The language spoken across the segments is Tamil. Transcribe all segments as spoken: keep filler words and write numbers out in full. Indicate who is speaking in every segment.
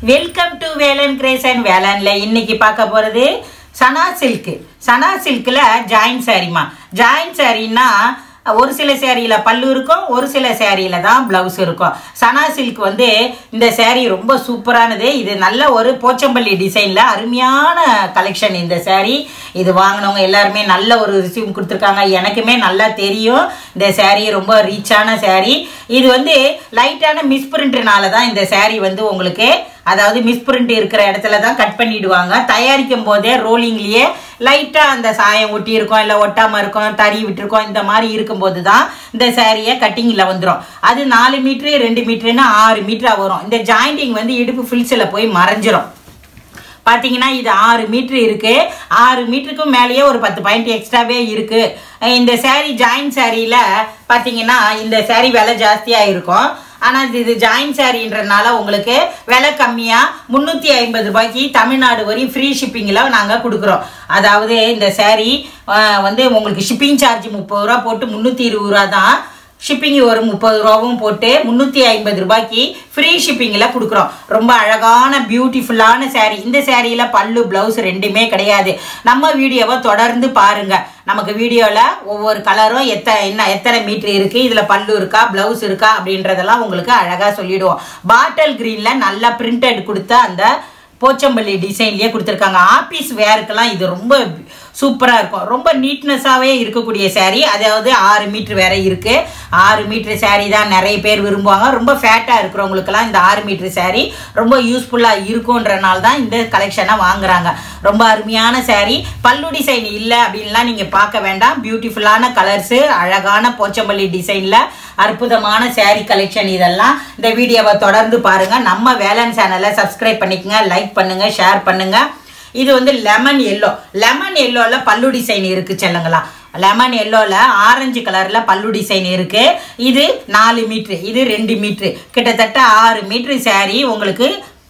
Speaker 1: வெல்கம் டு வேலன் கிரேசன் வேலன்ல இன்னைக்கு பார்க்க போறது சனா சில்க். சனா சில்க்ல ஜாயின் சாரிமா. ஜாயின் சாரின்னா ஒரு சில சேரீல பல்லு இருக்கும், ஒரு சில சேரீல தான் பிளவுஸ் இருக்கும். சனா சில்க் வந்து இந்த சேரீ ரொம்ப சூப்பரானது. இது நல்ல ஒரு போச்சம்பள்ளி டிசைன்ல அருமையான கலெக்ஷன். இந்த சேரீ இது வாங்கினவங்க எல்லாருமே நல்ல ஒரு ரிசீவ் கொடுத்துருக்காங்க. எனக்குமே நல்லா தெரியும் இந்த சேரீ ரொம்ப ரீச்சான சேரீ. இது வந்து லைட்டான மிஸ் பிரிண்ட்னால தான் இந்த சேரீ வந்து உங்களுக்கு, அதாவது மிஸ் பிரிண்ட் இருக்கிற இடத்துல தான் கட் பண்ணிடுவாங்க. தயாரிக்கும் போதே ரோலிங்லேயே லைட்டாக அந்த சாயம் ஒட்டி இருக்கும், இல்லை ஒட்டாமல் இருக்கும், தறி விட்டுருக்கோம். இந்த மாதிரி இருக்கும்போது தான் இந்த சேரீயை கட்டிங்கில் வந்துடும். அது நாலு மீட்ரு ரெண்டு மீட்ருன்னா ஆறு மீட்டராக வரும். இந்த ஜாயிண்டிங் வந்து இடுப்பு ஃபில்ஸில் போய் மறைஞ்சிரும். பார்த்தீங்கன்னா இது ஆறு மீட்ரு இருக்குது. ஆறு மீட்டருக்கும் மேலேயே ஒரு பத்து பாயிண்ட் எக்ஸ்ட்ராவே இருக்குது. இந்த சேரீ ஜாயின் சேரீயில் பார்த்தீங்கன்னா இந்த சேரீ விலை ஜாஸ்தியாக இருக்கும். ஆனால் இது ஜாயின் சாரின்றதுனால உங்களுக்கு விலை கம்மியாக முந்நூற்றி ஐம்பது ரூபாய்க்கு தமிழ்நாடு வரையும் ஃப்ரீ ஷிப்பிங்கில் நாங்கள் கொடுக்குறோம். அதாவது இந்த சேரீ வந்து உங்களுக்கு ஷிப்பிங் சார்ஜ் முப்பது ரூபா போட்டு முந்நூற்றி இருபது ரூபா தான். ஷிப்பிங் ஒரு முப்பது ரூபாவும் போட்டு முந்நூற்றி ஐம்பது ரூபாய்க்கு ஃப்ரீ ஷிப்பிங்கில் கொடுக்குறோம். ரொம்ப அழகான பியூட்டிஃபுல்லான சேரீ. இந்த சேரீயில் பல்லு ப்ளவுஸ் ரெண்டுமே கிடையாது. நம்ம வீடியோவை தொடர்ந்து பாருங்கள். நமக்கு வீடியோவில் ஒவ்வொரு கலரும் எத்த என்ன எத்தனை மீட்ரு இருக்குது, இதில் பல்லு இருக்கா ப்ளவுஸ் இருக்கா அப்படின்றதெல்லாம் உங்களுக்கு அழகாக சொல்லிவிடுவோம். பாட்டில் க்ரீனில் நல்லா பிரிண்டட் கொடுத்த அந்த போச்சம்பள்ளி டிசைன்லேயே கொடுத்துருக்காங்க. ஆஃபீஸ் வேருக்கெல்லாம் இது ரொம்ப சூப்பராக இருக்கும். ரொம்ப நீட்னஸாகவே இருக்கக்கூடிய சேரீ. அதாவது ஆறு மீட்ரு வேற இருக்குது. ஆறு மீட்ரு சேரீ தான் நிறைய பேர் விரும்புவாங்க. ரொம்ப ஃபேட்டாக இருக்கிறவங்களுக்கெல்லாம் இந்த ஆறு மீட்ரு சேரீ ரொம்ப யூஸ்ஃபுல்லாக இருக்குன்றனால தான் இந்த கலெக்ஷனை வாங்குறாங்க. ரொம்ப அருமையான சேரீ. பல்லு டிசைன் இல்லை அப்படின்லாம் நீங்கள் பார்க்க வேண்டாம். பியூட்டிஃபுல்லான கலர்ஸு, அழகான போச்சம்பள்ளி டிசைனில் அற்புதமான சேரீ கலெக்ஷன். இதெல்லாம் இந்த வீடியோவை தொடர்ந்து பாருங்கள். நம்ம வேலன் சேனலை சப்ஸ்கிரைப் பண்ணிக்கங்க, லைக் பண்ணுங்கள், ஷேர் பண்ணுங்கள். இது வந்து லெமன் எல்லோ. லெமன் எல்லோவில் பல்லு டிசைன் இருக்குது செல்லுங்களா. லெமன் எல்லோவில் ஆரஞ்சு கலரில் பல்லு டிசைன் இருக்குது. இது நாலு மீட்ரு, இது ரெண்டு மீட்ரு, கிட்டத்தட்ட ஆறு மீட்ரு சேரீ உங்களுக்கு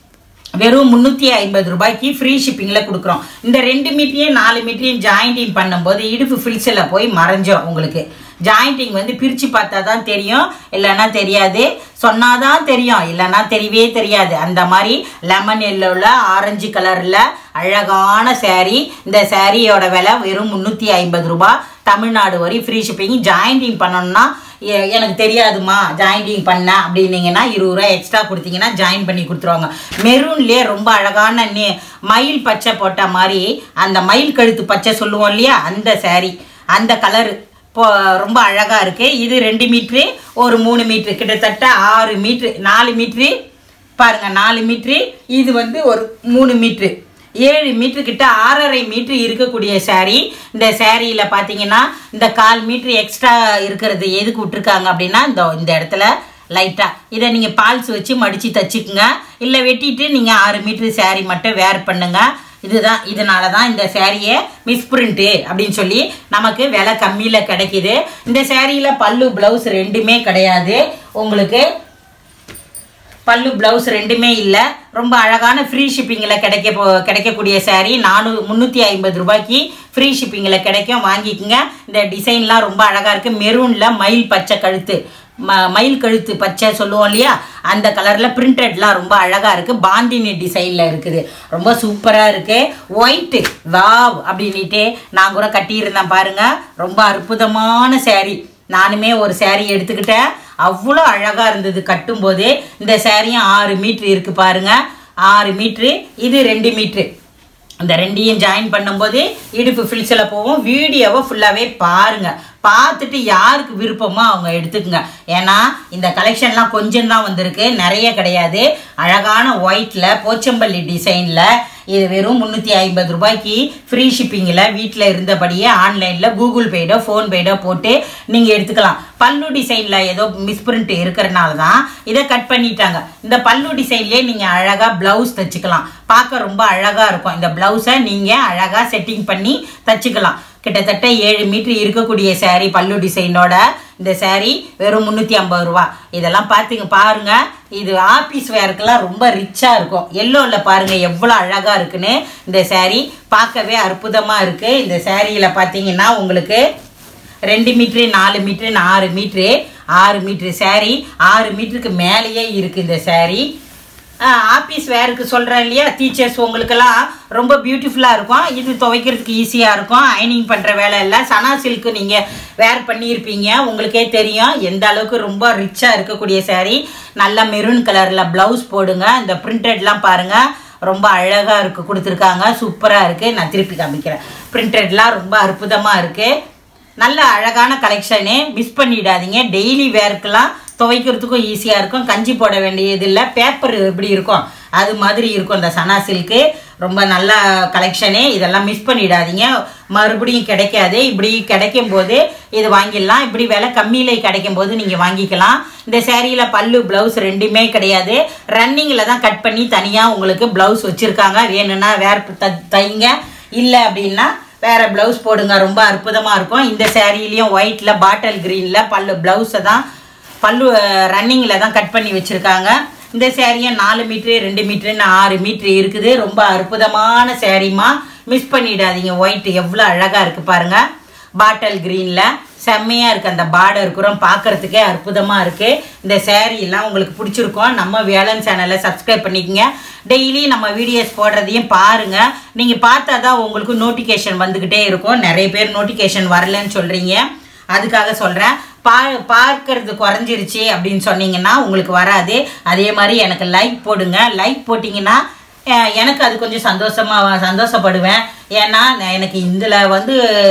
Speaker 1: வெறும் முந்நூற்றி ஐம்பது ரூபாய்க்கு ஃப்ரீ ஷிப்பிங்கில் கொடுக்குறோம். இந்த ரெண்டு மீட்டரையும் நாலு மீட்டரையும் ஜாயிண்டிங் பண்ணும்போது இடுப்பு ஃபில்ஸில் போய் மறைஞ்சிடும். உங்களுக்கு ஜாயிண்டிங் வந்து பிரித்து பார்த்தா தான் தெரியும், இல்லைன்னா தெரியாது. சொன்னாதான் தெரியும், இல்லைன்னா தெரியவே தெரியாது. அந்த மாதிரி லெமன் எல்லோவில் ஆரஞ்சு கலரில் அழகான சேரீ. இந்த சேரீயோட விலை வெறும் முந்நூற்றி ஐம்பது ரூபா. தமிழ்நாடு வரை ஃப்ரீ ஷிப்பிங். ஜாயிண்டிங் பண்ணணும்னா எனக்கு தெரியாதுமா ஜாயிண்டிங் பண்ண அப்படின்னீங்கன்னா இருபது ரூபா எக்ஸ்ட்ரா கொடுத்தீங்கன்னா ஜாயின் பண்ணி கொடுத்துருவாங்க. மெரூன்லேயே ரொம்ப அழகான நே மயில் பச்சை போட்ட மாதிரி, அந்த மயில் கழுத்து பச்சை சொல்லுவோம் இல்லையா, அந்த சேரீ அந்த கலரு இப்போ ரொம்ப அழகாக இருக்குது. இது ரெண்டு மீட்ரு ஒரு மூணு மீட்ரு, கிட்டத்தட்ட ஆறு மீட்ரு. நாலு மீட்ரு பாருங்கள், நாலு மீட்ரு. இது வந்து ஒரு மூணு மீட்ரு, ஏழு மீட்ரு கிட்ட ஆறரை மீட்ரு இருக்கக்கூடிய சேரீ. இந்த சேரீயில் பார்த்தீங்கன்னா இந்த கால் மீட்ரு எக்ஸ்ட்ரா இருக்கிறது எதுக்கு விட்டுருக்காங்க அப்படின்னா, இந்த இந்த இடத்துல லைட்டாக இதை நீங்கள் பால்ஸ் வச்சு மடித்து தச்சுக்குங்க, இல்லை வெட்டிட்டு நீங்கள் ஆறு மீட்ரு சேரீ மட்டும் வேர் பண்ணுங்க. இதுதான், இதனால தான் இந்த சேரீயை மிஸ் பிரிண்ட்டு அப்படின்னு சொல்லி நமக்கு விலை கம்மியில் கிடைக்கிது. இந்த சேரீயில் பல்லு ப்ளவுஸ் ரெண்டுமே கிடையாது. உங்களுக்கு பல்லு ப்ளவுஸ் ரெண்டுமே இல்லை. ரொம்ப அழகான ஃப்ரீ ஷிப்பிங்கில் கிடைக்க போ கிடைக்கக்கூடிய சேரீ. நானூ முந்நூற்றி ஐம்பது ரூபாய்க்கு ஃப்ரீ ஷிப்பிங்கில் கிடைக்கும். வாங்கிக்கோங்க. இந்த டிசைன்லாம் ரொம்ப அழகாக இருக்குது. மெரூனில் மயில் பச்சை கழுத்து, ம மயில் கழுத்து பச்சை சொல்லுவோம் இல்லையா, அந்த கலரில் பிரிண்டட்லாம் ரொம்ப அழகாக இருக்குது. பாந்தினி டிசைனில் இருக்குது. ரொம்ப சூப்பராக இருக்குது. ஒயிட்டு வாவ் அப்படின்ட்டு நான் கூட கட்டியிருந்தேன் பாருங்கள். ரொம்ப அற்புதமான சேரீ. நானுமே ஒரு சேரீ எடுத்துக்கிட்டேன். அவ்வளோ அழகாக இருந்தது கட்டும்போது. இந்த சேரீயும் ஆறு மீட்ரு இருக்குது பாருங்கள். ஆறு மீட்ரு, இது ரெண்டு மீட்ரு. இந்த ரெண்டையும் ஜாயின் பண்ணும்போது இடுப்பு ஃபில்ஸில் போவோம். வீடியோவை ஃபுல்லாகவே பாருங்கள். பார்த்துட்டு யாருக்கு விருப்பமோ அவங்க எடுத்துக்கோங்க. ஏன்னா இந்த கலெக்ஷன்லாம் கொஞ்சம் தான் வந்திருக்கு, நிறைய கிடையாது. அழகான ஒயிட்டில் போச்சம்பள்ளி டிசைனில் இது வெறும் முந்நூற்றி ஐம்பது ரூபாய்க்கு ஃப்ரீ ஷிப்பிங்கில் வீட்டில் இருந்தபடியே ஆன்லைனில் கூகுள் பேடோ ஃபோன்பேடோ போட்டு நீங்கள் எடுத்துக்கலாம். பல்லு டிசைனில் ஏதோ மிஸ்பிரிண்ட் இருக்கிறனால தான் இதை கட் பண்ணிட்டாங்க. இந்த பல்லு டிசைன்லேயே நீங்கள் அழகாக ப்ளவுஸ் தைச்சிக்கலாம். பார்க்க ரொம்ப அழகாக இருக்கும். இந்த ப்ளவுஸை நீங்கள் அழகாக செட்டிங் பண்ணி தைச்சிக்கலாம். கிட்டத்தட்ட ஏழு மீட்ரு இருக்கக்கூடிய சேரீ பல்லு டிசைனோட இந்த சேரீ வெறும் முந்நூற்றி ஐம்பது ரூபா. இதெல்லாம் பார்த்துங்க பாருங்கள். இது ஆஃபீஸ் வேருக்கெல்லாம் ரொம்ப ரிச்சாக இருக்கும். எல்லோவில் பாருங்கள் எவ்வளோ அழகாக இருக்குன்னு. இந்த சேரீ பார்க்கவே அற்புதமாக இருக்குது. இந்த சேரீயில் பார்த்தீங்கன்னா உங்களுக்கு ரெண்டு மீட்ரு நாலு மீட்ரு ஆறு மீட்ரு ஆறு மீட்ரு சேரீ. ஆறு மீட்டருக்கு மேலேயே இருக்குது இந்த சேரீ. ஆஃபீஸ் வேருக்கு சொல்கிறேன் இல்லையா, டீச்சர்ஸ் உங்களுக்கெல்லாம் ரொம்ப பியூட்டிஃபுல்லாக இருக்கும். இது துவைக்கிறதுக்கு ஈஸியாக இருக்கும். அயனிங் பண்ணுற வேலை இல்லை. சனா சில்க்கு நீங்கள் வேர் பண்ணியிருப்பீங்க, உங்களுக்கே தெரியும் எந்த அளவுக்கு ரொம்ப ரிச்சாக இருக்கக்கூடிய சாரீ. நல்லா மெரூன் கலரில் ப்ளவுஸ் போடுங்க. இந்த பிரிண்டட்லாம் பாருங்கள், ரொம்ப அழகாக இருக்குது, கொடுத்துருக்காங்க. சூப்பராக இருக்குது. நான் திருப்பி காமிக்கிறேன். பிரிண்டட்லாம் ரொம்ப அற்புதமாக இருக்குது. நல்ல அழகான கலெக்ஷனு, மிஸ் பண்ணிடாதீங்க. டெய்லி வேர்க்கெலாம் துவைக்கிறதுக்கும் ஈஸியாக இருக்கும். கஞ்சி போட வேண்டியது இல்லை. பேப்பர் எப்படி இருக்கும் அது மாதிரி இருக்கும் இந்த சனா சில்க்கு. ரொம்ப நல்ல கலெக்ஷனு. இதெல்லாம் மிஸ் பண்ணிடாதீங்க, மறுபடியும் கிடைக்காது. இப்படி கிடைக்கும் போது இது வாங்கிடலாம். இப்படி விலை கம்மியில் கிடைக்கும் போது நீங்கள் வாங்கிக்கலாம். இந்த சேரீயில் பல்லு ப்ளவுஸ் ரெண்டுமே கிடையாது. ரன்னிங்கில் தான் கட் பண்ணி தனியாக உங்களுக்கு ப்ளவுஸ் வச்சுருக்காங்க. வேணும்னா வேறு த தைங்க, இல்லை அப்படின்னா வேறு ப்ளவுஸ் போடுங்க. ரொம்ப அற்புதமாக இருக்கும். இந்த சேரீலையும் ஒயிட்டில் பாட்டில் க்ரீனில் பல்லு ப்ளவுஸை தான் பல்லு ரன்னிங்கில் தான் கட் பண்ணி வச்சுருக்காங்க. இந்த சேரீயை நாலு மீட்ரு ரெண்டு மீட்ருன்னு ஆறு மீட்ரு இருக்குது. ரொம்ப அற்புதமான சேரீமா, மிஸ் பண்ணிடாதீங்க. ஒயிட் எவ்வளோ அழகாக இருக்குது பாருங்கள். பாட்டில் க்ரீனில் செம்மையாக இருக்குது. அந்த பார்டர் இருக்கிறோம், பார்க்குறதுக்கே அற்புதமாக இருக்குது. இந்த சேரீலாம் உங்களுக்கு பிடிச்சிருக்கோம். நம்ம வேலன் சேனலை சப்ஸ்கிரைப் பண்ணிக்கோங்க. டெய்லி நம்ம வீடியோஸ் போடுறதையும் பாருங்கள். நீங்கள் பார்த்தா தான் உங்களுக்கு நோட்டிஃபிகேஷன் வந்துக்கிட்டே இருக்கும். நிறைய பேர் நோட்டிஃபிகேஷன் வரலன்னு சொல்கிறீங்க, அதுக்காக சொல்கிறேன். பா பார்க்கறது குறைஞ்சிருச்சு அப்படின்னு சொன்னீங்கன்னா உங்களுக்கு வராது. அதே மாதிரி எனக்கு லைக் போடுங்க. லைக் போட்டிங்கன்னா எனக்கு அது கொஞ்சம் சந்தோஷமாக சந்தோஷப்படுவேன். ஏன்னா எனக்கு இதில் வந்து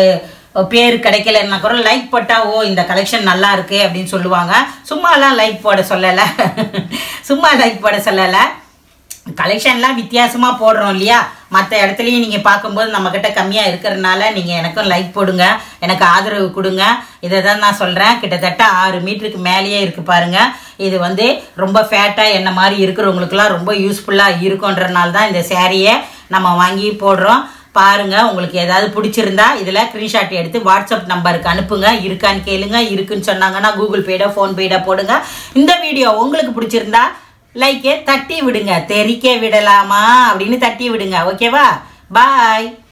Speaker 1: பேர் கிடைக்கலன்னா கூட லைக் போட்டால் ஓ இந்த கலெக்ஷன் நல்லா இருக்குது அப்படின்னு சொல்லுவாங்க. சும்மாலாம் லைக் போட சொல்லலை சும்மா லைக் போட சொல்லலை. கலெக்ஷன்லாம் வித்தியாசமாக போடுறோம் இல்லையா, மற்ற இடத்துலையும் நீங்கள் பார்க்கும்போது நம்மக்கிட்ட கம்மியாக இருக்கிறதுனால நீங்கள் எனக்கும் லைக் போடுங்க, எனக்கு ஆதரவு கொடுங்க. இதை தான் நான் சொல்கிறேன். கிட்டத்தட்ட ஆறு மீட்டருக்கு மேலேயே இருக்குது பாருங்கள். இது வந்து ரொம்ப ஃபேட்டாக என்ன மாதிரி இருக்கிறவங்களுக்குலாம் ரொம்ப யூஸ்ஃபுல்லாக இருக்குன்றனால தான் இந்த சேரீயை நம்ம வாங்கி போடுறோம். பாருங்கள், உங்களுக்கு ஏதாவது பிடிச்சிருந்தா இதில் ஸ்க்ரீன்ஷாட் எடுத்து வாட்ஸ்அப் நம்பருக்கு அனுப்புங்க. இருக்கான்னு கேளுங்க. இருக்குன்னு சொன்னாங்கன்னா கூகுள் பேடோ ஃபோன்பேடோ போடுங்க. இந்த வீடியோ உங்களுக்கு பிடிச்சிருந்தா லைக்கே தட்டி விடுங்க. தெரிக்க விடலாமா அப்படின்னு தட்டி விடுங்க. ஓகேவா? பாய்.